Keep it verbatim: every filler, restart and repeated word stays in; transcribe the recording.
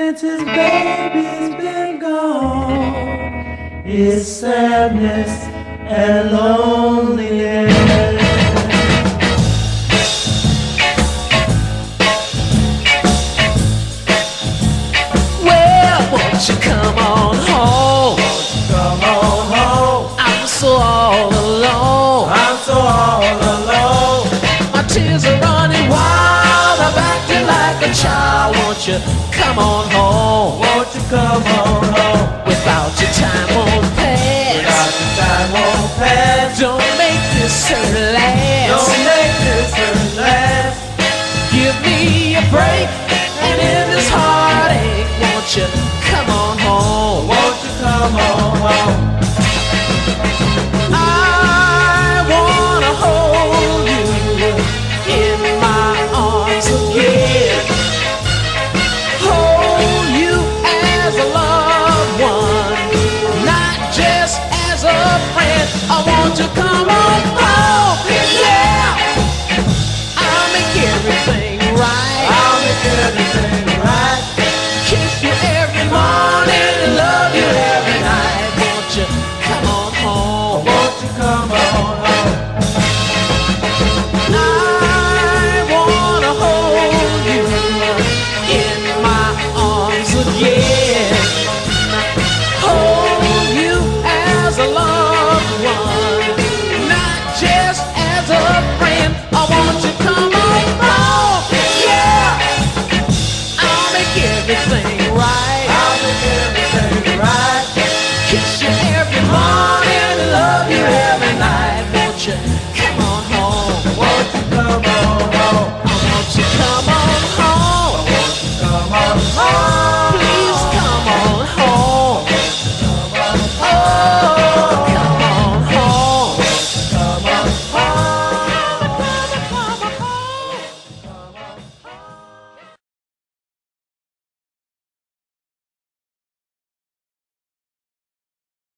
since his baby's been gone, is sadness and loneliness. Well, won't you come on home? Come on home, I'm so all alone. I'm so all alone. My tears are running wild. I'm acting like a child. Won't you come on